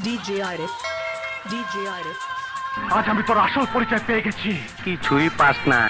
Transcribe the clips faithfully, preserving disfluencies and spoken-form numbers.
DJ Arif DJ Arif আজ আমি তোর আসল পরিচয় পেয়ে গেছি। কিছুই পাস না।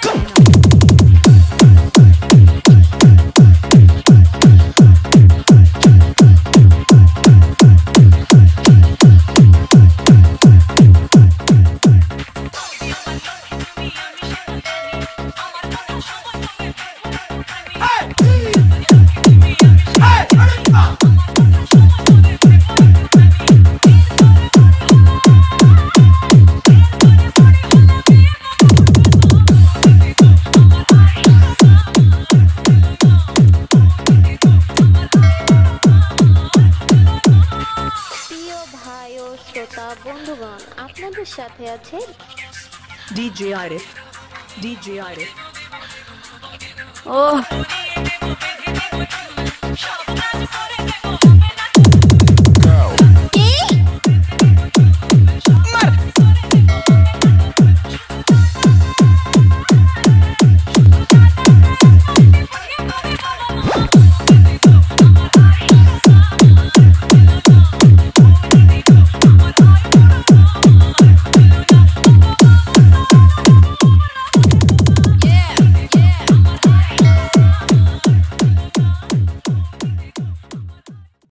বন্ধুগণ আপনাদের সাথে আছে ডিজে আরিফ ডিজে আরিফ ও